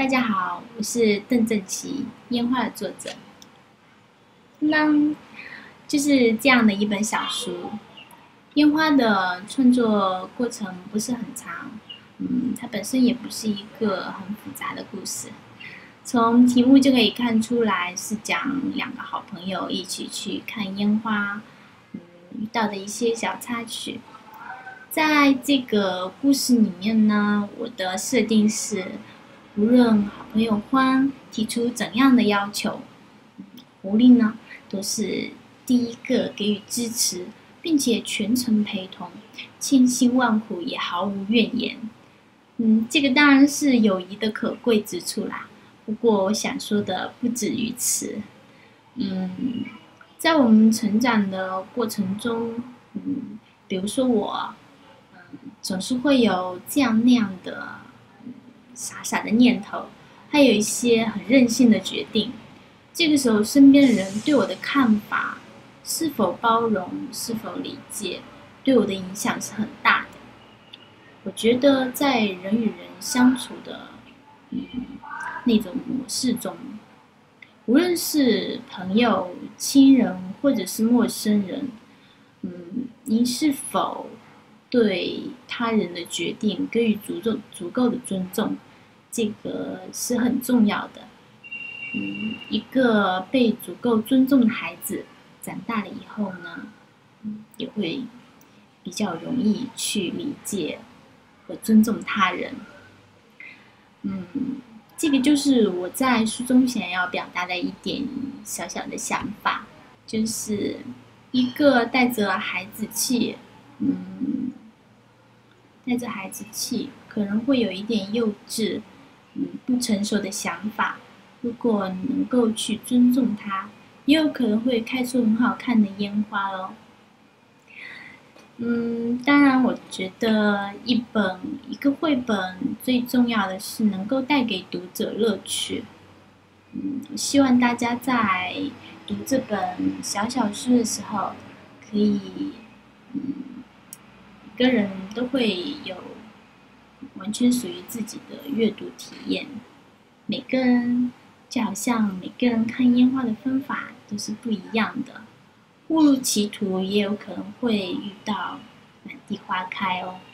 大家好，我是邓正琪，烟花的作者。那就是这样的一本小书。烟花的创作过程不是很长，它本身也不是一个很复杂的故事。从题目就可以看出来，是讲两个好朋友一起去看烟花，遇到的一些小插曲。在这个故事里面呢，我的设定是，无论好朋友欢提出怎样的要求，狐狸呢都是第一个给予支持，并且全程陪同，千辛万苦也毫无怨言。这个当然是友谊的可贵之处啦。不过我想说的不止于此。在我们成长的过程中，比如说我，总是会有这样那样的傻傻的念头，还有一些很任性的决定。这个时候，身边的人对我的看法，是否包容，是否理解，对我的影响是很大的。我觉得在人与人相处的那种模式中，无论是朋友、亲人或者是陌生人，您是否对他人的决定给予足够的尊重，这个是很重要的。一个被足够尊重的孩子，长大了以后呢，也会比较容易去理解和尊重他人。这个就是我在书中想要表达的一点小小的想法，就是一个带着孩子气，可能会有一点幼稚，不成熟的想法。如果能够去尊重它，也有可能会开出很好看的烟花咯。当然，我觉得一个绘本最重要的是能够带给读者乐趣。希望大家在读这本小小书的时候，可以，每个人都会有完全属于自己的阅读体验。就好像每个人看烟花的方法都是不一样的，误入歧途也有可能会遇到满地花开哦。